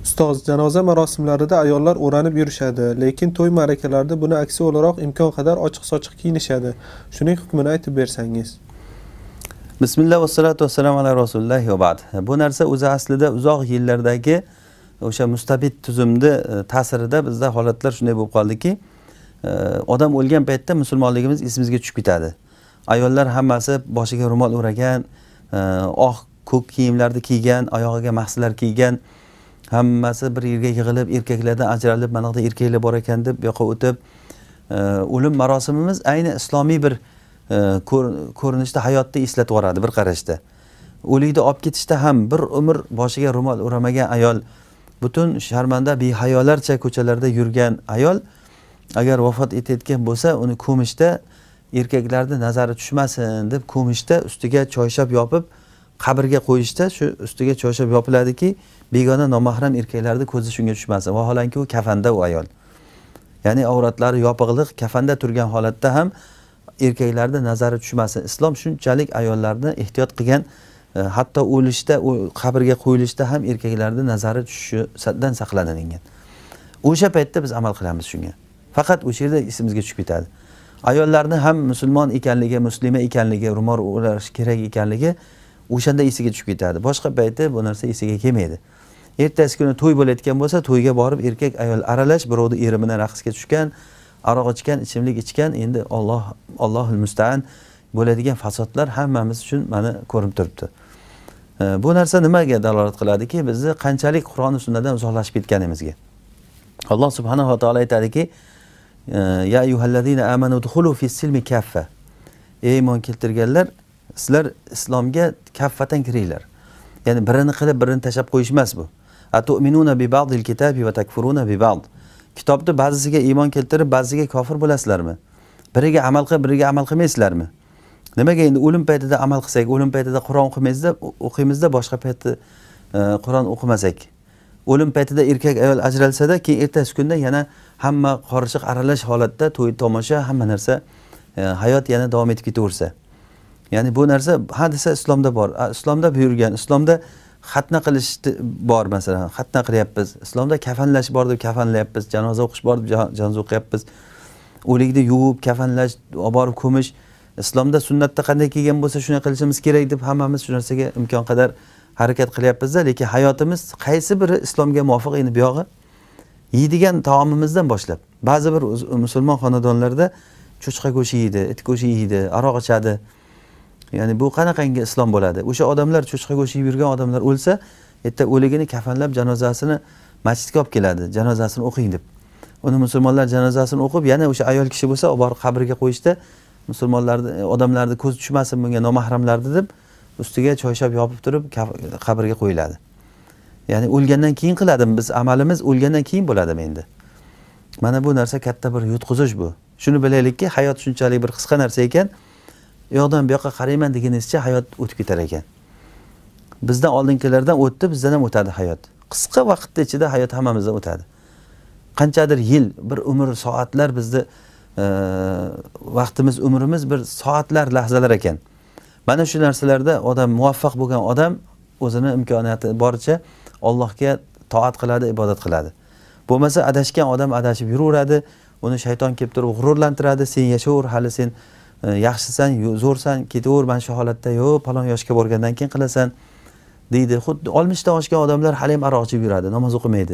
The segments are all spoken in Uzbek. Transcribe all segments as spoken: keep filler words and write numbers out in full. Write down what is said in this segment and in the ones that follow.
Ustoz, janoza marosimlarida ayollar o'ranib yurishadi, lekin to'y ma'rakalarda buni aksi o'laroq imkon qadar ochiq-sochiq kiyinishadi. Shuning hukmini aytib bersangiz. Bismillah va salatu vassalamu ala rasulillah va ba'd. Bu narsa o'zi aslida uzoq yillardagi o'sha mustabid tuzumni ta'sirida bizda holatlar shunday bo'lib qoldiki, odam o'lgan paytda musulmonligimiz esimizga tushib ketadi. Ayollar hammasi boshiga ro'mol o'ragan, oq ko'k kiyimlarni kiygan, oyog'iga mahslar kiygan, hammasi bir yerga yig'ilib, erkaklardan ajralib, mana bu erkaklar bor ekan deb bu yoqqa o'tib, o'lim marosimimiz ayni islomiy bir ko'rinishda hayotni eslatib yuboradi bir qarashda. O'likni olib ketishda ham bir umr boshiga ro'mol o'ramagan ayol, butun sharmanda behayolarcha ko'chalarda yurgan ayol agar vafot etayotgan bo'lsa, uni ko'mishda erkaklarning nazari tushmasin deb ko'mishda ustiga choyshab yopib qabrga qo'yishda shu ustiga choyshab yopiladiki, begona nomahram erkaklarning ko'zi shunga tushmasin. Vaholanki u kafanda u ayol. Ya'ni avratlari yopiqliq kafanda turgan holatda ham erkaklarning nazari tushmasin. Islom shunchalik ayollarni ehtiyot qilgan, hatto o'lishda, u qabrga qo'yilishda ham erkaklarning nazari tushishidan saqlanadigan. O'sha paytda biz amal qilamiz shunga. Faqat o'sha yerda esimizga tushib ketadi. Ayollarni ham musulmon ekanligi, muslima ekanligi, ro'mol o'rash kerak ekanligi o'shanda esiga tushib ketadi. Boshqa paytda bu narsa esiga kelmaydi. Ertasi kuni to'y bo'layotgan bo'lsa, to'yga borib erkak ayol aralash, birovni eri bilan raqsga tushgan, aroq ichgan, ichimlik ichgan, endi Alloh Allohul musta'an bo'ladigan fasodlar hammamiz uchun mana ko'rinib turibdi. Bu narsa nimaga dalolat qiladiki, bizni qanchalik Qur'on va sunnadan uzoqlashib ketganimizga. Alloh subhanahu va taolo aytadiki: "Ya ayyuhallazina amanu udkhulu fis-silmi kaffa." Ey iymon keltirganlar, sizlar islomga kaffatan kiringlar. Ya'ni birini qilib, birini tashab qo'yish emas bu. Atu'minuna bi ba'dil kitabi va takfuruna bi ba'd. Kitobda ba'zisiga iymon keltirib, ba'zisiga kofir bo'lasizlarmi? Biriga amal qilib, biriga amal qilmaysizlarmi? Nimaga endi o'lim paytida amal qilsak, o'lim paytida Qur'on o'qimaymizda, o'qiymizda boshqa paytda Qur'on o'qimasak. O'lim paytida erkak ayol ajralsa-da, keyin ertasi kunda yana hamma qorishiq aralash holatda to'y tomosha, hamma narsa hayot yana davom etib ketaversa. Ya'ni bu narsa hadisa islomda bor. Islomda buyurgan, islomda xatna qilish bor masalan. Xatna qilyapmiz. Islomda kafanlash bor deb kafanlayapmiz, janoza o'qish bor deb janoza o'qiyapmiz. O'likni yuvib, kafanlash, olib borib ko'mish islomda sunnatda qanday kelgan bo'lsa shuni qilishimiz kerak deb hammamiz shu narsaga imkon qadar harakat qilyapmiz-da, lekin hayotimiz qaysi biri islomga muvofiq endi bu yog'i? Yeydigan taomimizdan boshlab. Ba'zi bir musulmon xonadonlarda cho'chqa go'shti yeydi, it go'shti yeydi, aroq ichadi. Ya'ni bu qanaqangi islom bo'ladi? O'sha odamlar cho'chqa go'shti yeb yurgan odamlar o'lsa, erta o'ligini kafanlab janozasini masjidga olib keladi, janozasini o'qing deb. Uni musulmonlar janozasini o'qib, yana o'sha ayol kishi bo'lsa, olib borib qabrga qo'yishda musulmonlarning odamlarning ko'zi tushmasin bunga nomahramlarni deb ustiga choyshab yopib turib qabrga qo'yiladi. Ya'ni o'lgandan keyin qiladimi biz amalimiz, o'lgandan keyin bo'ladimi endi? Mana bu narsa katta bir yutqizish bu. Shuni bilaylikki, hayot shunchalik bir qisqa narsa ekan, u yoqdan bu yoqqa qarayman deganingizcha hayot o'tib ketar ekan. Bizdan oldingilardan o'tdi, bizdan ham o'tadi hayot. Qisqa vaqtda ichida hayot hammamizdan o'tadi. Qanchadir yil, bir umr, soatlar bizni vaqtimiz, umrimiz bir soatlar, lahzalar ekan. Mana shu narsalarda odam muvaffaq bo'lgan odam o'zini imkoniyati boricha Allohga toat qiladi, ibodat qiladi. Bo'lmasa adashgan odam adashib yuraveradi, uni shayton kelib turib g'ururlantiradi, sen yashaver, hali sen yaxshisan, zo'rsan, ketaver, mana shu holatda yo'q, palon yoshga borgandan keyin qilasan deydi. Xuddi oltmishdan oshgan odamlar hali ham aroq ichib yuradi, namoz o'qimaydi.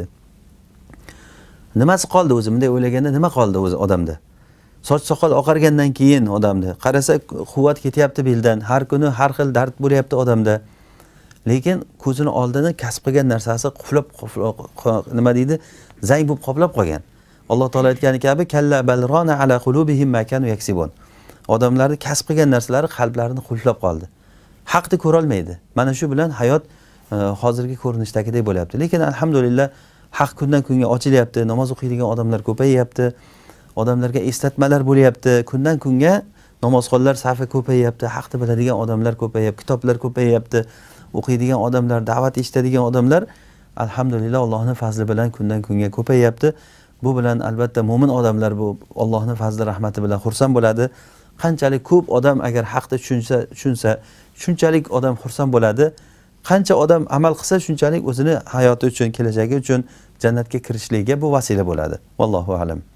Nimasi qoldi o'zi? Bunday o'ylaganda nima qoldi o'zi odamda? Soch soqol oqargandan keyin odamda qarasa quvvat ketyapti beldan, har kuni har xil dard bo'lyapti odamda. Lekin ko'zini oldini kasb qilgan narsasi quflab nima deydi? Zang bo'lib qoplab qolgan. Alloh taolo aytgani kabi kalla balrona ala qulubihim ma kanu yaksibun. Odamlarning kasb qilgan narsalari qalblarini qulflab qoldi. Haqni ko'ra olmaydi. Mana shu bilan hayot hozirgi ko'rinishdagidek bo'lyapti. Lekin alhamdulillah haq kundan kunga ochilyapti, namoz o'qiydigan odamlar ko'payyapti. Odamlarga eslatmalar bo'lyapti. Kundan kunga namozxonlar safi ko'payyapti, haqni biladigan odamlar ko'payyapti, kitoblar ko'payyapti, o'qiydigan odamlar, da'vat eshitadigan odamlar alhamdulillah Allohning fazli bilan kundan kunga ko'payyapti. Bu bilan albatta mo'min odamlar bu Allohning fazli rahmati bilan xursand bo'ladi. Qanchalik ko'p odam agar haqni tushunsa, tushunsa, shunchalik odam xursand bo'ladi. qancha odam amal qilsa shunchalik o'zini hayoti uchun, kelajagi uchun jannatga kirishligiga bu vasila bo'ladi. Vallohu alam.